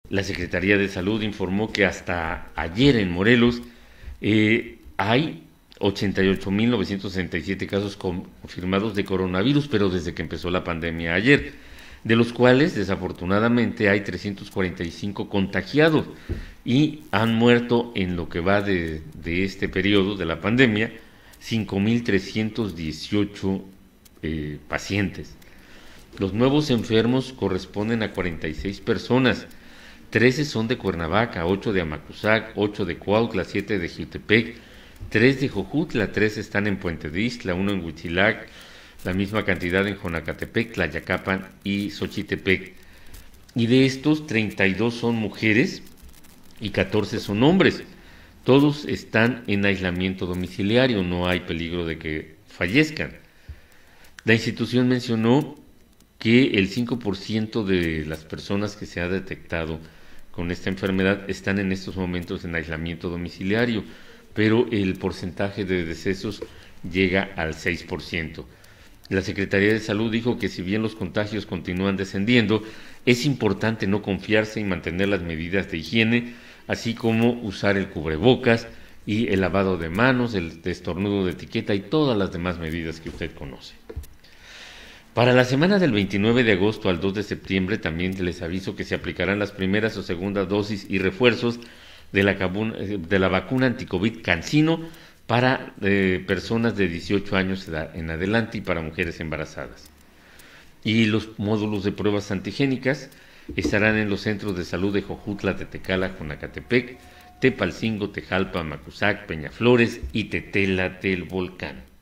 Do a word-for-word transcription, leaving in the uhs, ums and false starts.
La Secretaría de Salud informó que hasta ayer en Morelos eh, hay ochenta y ocho mil novecientos sesenta y siete casos confirmados de coronavirus, pero desde que empezó la pandemia ayer, de los cuales desafortunadamente hay trescientos cuarenta y cinco contagiados y han muerto en lo que va de, de este periodo de la pandemia cinco mil trescientos dieciocho eh, pacientes. Los nuevos enfermos corresponden a cuarenta y seis personas, trece son de Cuernavaca, ocho de Amacuzac, ocho de Cuautla, siete de Jiutepec, tres de Jojutla, tres están en Puente de Ixtla, uno en Huitzilac, la misma cantidad en Jonacatepec, Tlayacapan y Xochitepec. Y de estos, treinta y dos son mujeres y catorce son hombres. Todos están en aislamiento domiciliario, no hay peligro de que fallezcan. La institución mencionó que el cinco por ciento de las personas que se ha detectado con esta enfermedad están en estos momentos en aislamiento domiciliario, pero el porcentaje de decesos llega al seis por ciento. La Secretaría de Salud dijo que si bien los contagios continúan descendiendo, es importante no confiarse y mantener las medidas de higiene, así como usar el cubrebocas y el lavado de manos, el estornudo de etiqueta y todas las demás medidas que usted conoce. Para la semana del veintinueve de agosto al dos de septiembre también les aviso que se aplicarán las primeras o segundas dosis y refuerzos de la, de la vacuna anticovid CanSino para eh, personas de dieciocho años en adelante y para mujeres embarazadas. Y los módulos de pruebas antigénicas estarán en los centros de salud de Jojutla, Tetecala, Jonacatepec, Tepalcingo, Tejalpa, Macuzac, Peñaflores y Tetela del Volcán.